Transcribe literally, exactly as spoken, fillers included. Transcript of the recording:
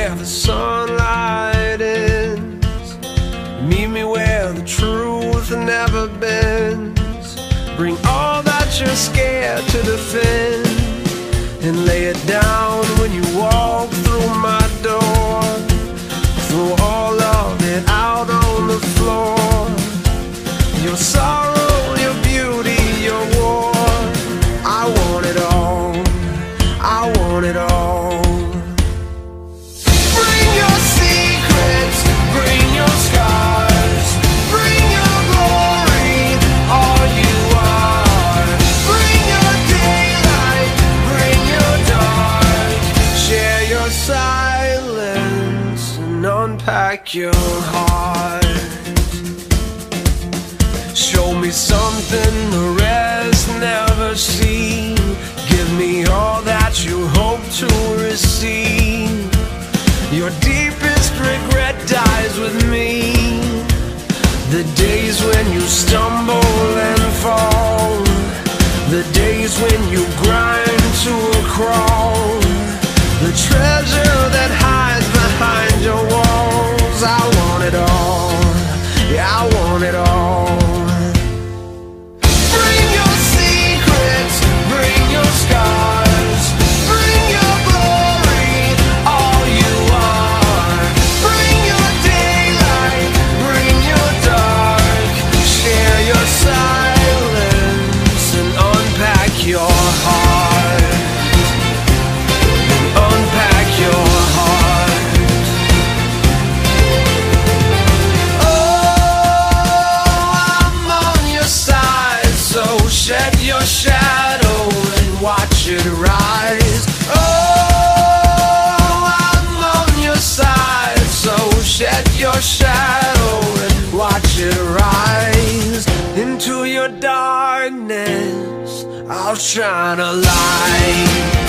where the sunlight ends. Meet me where the truth never bends. Bring all that you're scared to defend, and lay it down when you walk through my door. Throw all of it out on the floor. Your sorrow, your beauty, your war. I want it all, I want it all. Bring your secrets, bring your scars, bring your glory, all you are. Bring your daylight, bring your dark. Share your silence and unpack your heart. Show me something the rest never see. Give me all that you hope to receive. Your deepest regret dies with me. The days when you stumble and fall, the days when you grind to a crawl, the treasure that hides behind your walls. I want it all, yeah, I want it all. Shed your shadow and watch it rise. Oh, I'm on your side, so shed your shadow and watch it rise. Into your darkness, I'll shine a light.